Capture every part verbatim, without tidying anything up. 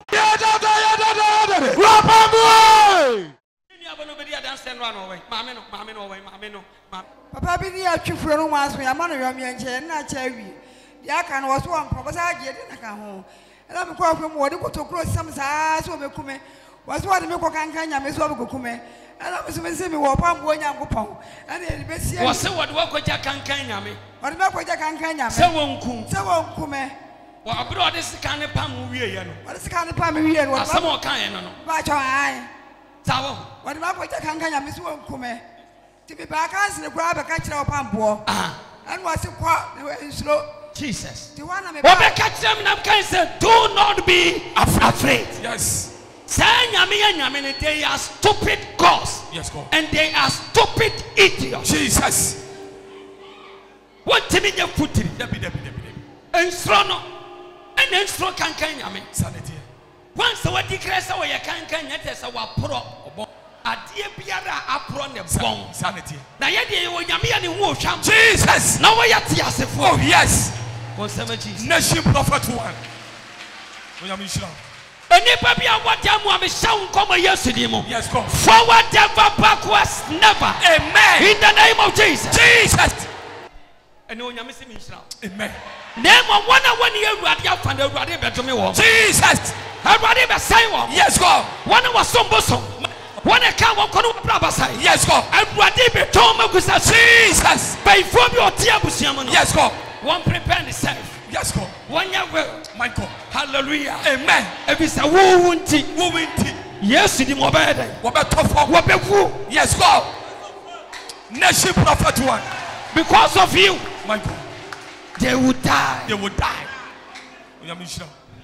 Papa be near Chifro no once we are man of your and not cherry. The Akan was one purpose I get in a home. And I'm called from what you to cross some size of a cume. Was what the Miko Cancania, Miss Wabukume. And I was missing me or Pam Boyan Gupon. And the best was so what work with Jack Cancania me. What about Jack Cancania? So won't come. So won't come. What abroad is the kind of palm we are. What is the kind of palm we are? What some more kind of but your eye. Tower. What about Jack Cancania, Miss Wonkume? To be back as the grab a catcher of Pambo. Ah, and was it quite slow? Jesus. The one I'm a catch them and I say, do not be afraid. Yes. Saying Yami and Yamini, they are stupid gods. Yes, God. And they are stupid idiots. Jesus. What Timmy your foot in? And Strono. And then Stro can can Yami. Sanity. Once the what declares away, you can't can yet as our pro. Adia biara apron the bomb sanity. Na yede wo nyame ane wo hwam. Jesus. Na wo yate asefo. Oh yes. Consema Jesus. Nation prophet one. Wo nyame shira. Enipa bia wada mu amehya nkomo Yesu di mu. Yes God. Forward never backwards never. Amen. In the name of Jesus. Jesus. Ene wo nyame se mi shira. Amen. Name of one and one year Ruadi afande Ruadi betome wo. Jesus. Ruadi be say wo. Yes God. One was somboso. When I come on, yes, God. And what did be told me was Jesus. By from your Tiabusiam. Yes, God. One prepare itself. Yes, God. One year will, my God. Hallelujah. Amen. If it's a wounty, wounty. Yes, the mobile. What about what about yes, God. Nation prophet one. Because of you, my God, they would die. They would die. We are mission.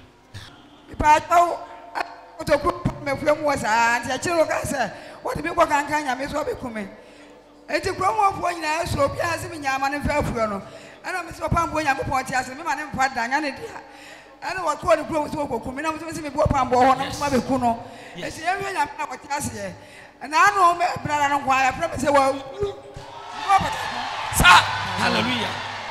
What a group of was and the children say, what the people can can miss what become. It's a grown up one now, so be as in Yaman and Felfuano. And I'm Mister Pam going up for us and man and Pad and I don't want to call the group come in. I'm going to be Pambo and Mabicuno. Yes, everyone I'm not what here. And I know my brother and why I promise I will. Hallelujah.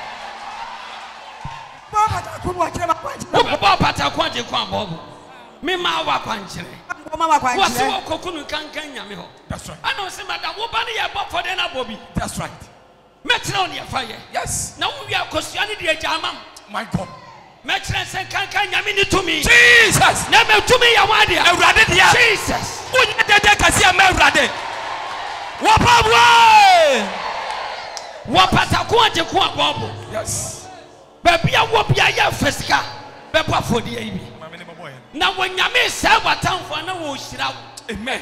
Papa could watch him. Papa Quanti Quambo. Me ma wa kwanchire mama kwanchire wasi wo kokunu kankan nyame ho. That's right. I know say madam wo ba ne ye bo for den abobi. That's right. Metre on ye fire. Yes. Na wo wi akosua ne de agama. My God. Metre say kankan nyame ni tumi. Jesus. Na me tumi ya wa de awurade de. Jesus. Unya de de kasi am awurade. Wo pabwe. Wo patako anje ko abobo. Yes. Ba bia wo bia ya fesika. Be bo afodi ayi. Now when you may say what time for no shira. Amen.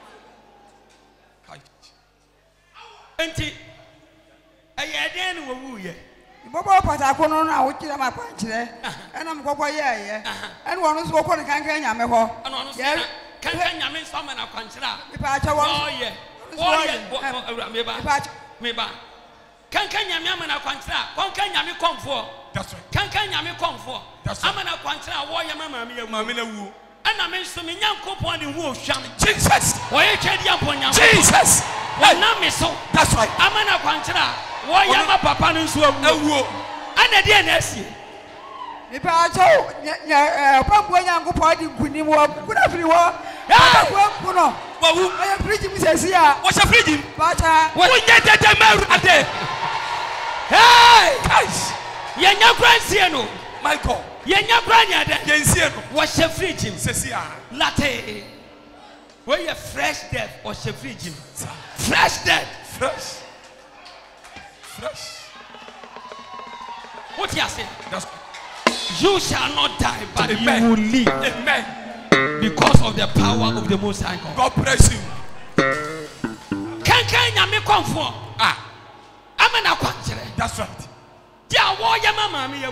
Auntie, I had any woo ye. Bobo Patacono now, which I'm a punch there, and I'm go yeah, and one is walking can can yameho. And can can yamin some and a consider. Oh, yeah. Oh, yeah. Maybe. Can can yam and a consider. Can can yami come for? That's right. Can can yami come for? That's right. I'm an a consider warrior mamma, mamma, and I mentioned me young couple in woo sham. Jesus. Why you upon your Jesus? Well, now, Miss So. That's right. I'm an a consider warrior papa and so woo. And the D N S. If I told Papa young party couldn't walk, could have you walk? Well, I am preaching, Missus Here. What's a preaching? But what we get at the marriage? Hey, guys, you're not grandson, Michael. You're not grandson. What's a preaching? Cecilia Latte. Where you fresh death or a preaching? Fresh death. Fresh. Fresh. What you say? You shall not die, but Amen. You will live. Amen. Because of the power of the Most High God. God bless you. Can can you make come for? Ah, I'm an aquatic. That's right. Yeah, why your mama, me,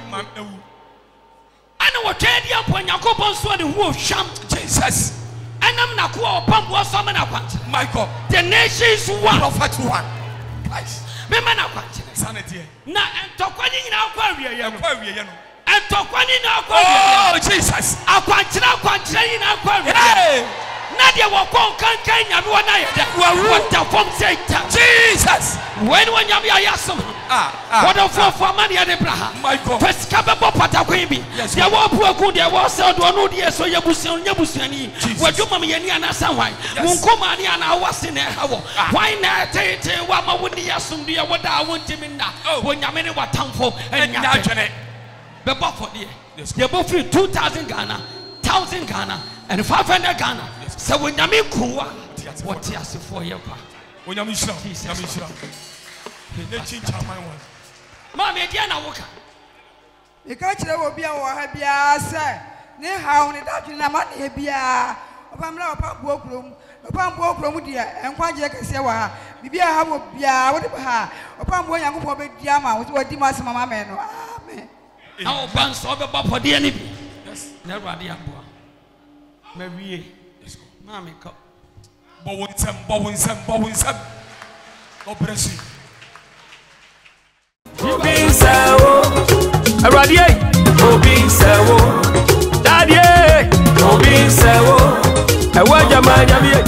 I know what Teddy upon your couple so the wolf sham Jesus. And I'm not called pump was some an aquatic. Michael, the nation is one of her one. Me man aquatic. Sanity. Now, and talk when in our aquarium. And talk one in our oh Jesus. I quite now quite in our quarry. Nadia will come Kanya, what the form say, Jesus. When one Yami Ayasum, what a four for money at Abraham, Michael, first Cababo Pataquimi, there were poor good, there was said one of the so Yabusan Yabusani, what you mammy and Sanway, Munkomani and I was in there. Why not take Wama would the Yasum, dear, what I want him in now, when Yamini were town for and Yajanet. The Buffalo, they both feel two thousand Ghana, thousand Ghana, and five hundred Ghana. So when Yami Kua, what yes for your part? When Yami Shah, Yami Shah, the change my one. Mammy Diana Walker. The culture will be our happy sir. Near how in the money be a Pamela workroom, upon workroom, dear, and quite Jack Sewa. Maybe I have a bia, whatever her, upon one young woman, Yama, with what Dimas Mamma. Amen. Now, Bans over for the enemy. Yes, never the Abba. Mary, Mammy, Bowens and Bowens and Bowens. God bless you. Obin Sawo, a radiate, Obin Sawo, Daddy, Obin Sawo, a Wajama.